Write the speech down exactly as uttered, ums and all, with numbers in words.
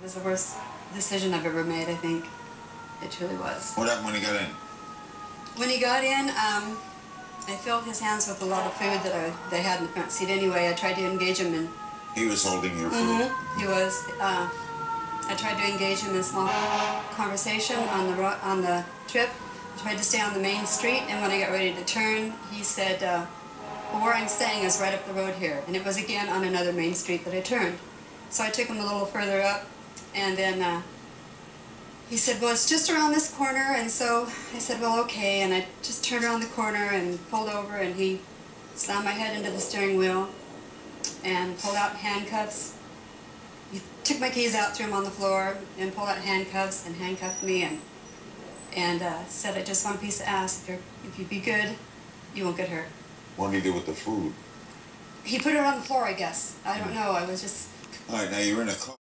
was the worst decision I've ever made, I think. It truly was. What happened when he got in? When he got in, um, I filled his hands with a lot of food that I, they had in the front seat anyway. I tried to engage him in... He was holding your food? Mm-hmm. He was. Uh, I tried to engage him in small conversation on the, on the trip. I tried to stay on the main street, and when I got ready to turn, he said, uh, well, where I'm staying is right up the road here. And it was again on another main street that I turned. So I took him a little further up, and then uh, he said, well, it's just around this corner. And so I said, well, okay. And I just turned around the corner and pulled over, and he slammed my head into the steering wheel and pulled out handcuffs. He took my keys out, threw them on the floor, and pulled out handcuffs and handcuffed me, and and uh, said, I just want a piece of ass. If, you're, if you be good, you won't get hurt. What did he do with the food? He put it on the floor, I guess. I don't know. I was just... All right, now you're in a car.